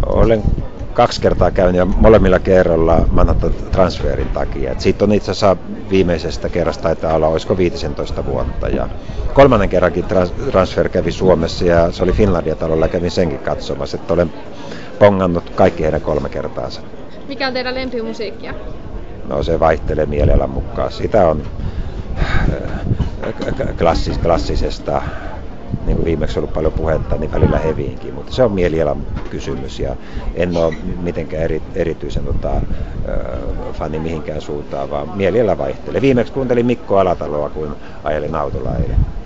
Olen 2 kertaa käynyt ja molemmilla kerralla Manhattan transferin takia. Et siitä on itse asiassa viimeisestä kerrasta taitaa olla, olisiko 15 vuotta. Ja 3. kerrankin transfer kävi Suomessa ja se oli Finlandia-talolla ja kävin senkin katsomassa. Että olen pongannut kaikki heidän 3 kertaansa. Mikä on teidän lempimusiikkia? No se vaihtelee mielialan mukaan. Sitä on klassisesta, niin kuin viimeksi ollut paljon puhetta, niin välillä heviinkin, mutta se on mielialan kysymys ja en ole mitenkään erityisen fani mihinkään suuntaan, vaan mieliala vaihtelee. Viimeksi kuuntelin Mikko Alataloa, kun ajelin autolla eilen.